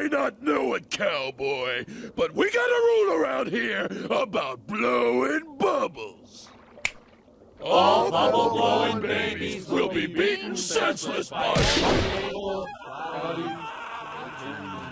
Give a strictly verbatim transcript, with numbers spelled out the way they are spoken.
may not know it, cowboy, but we got a rule around here about blowing bubbles. All bubble-blowing babies will be beaten senseless by...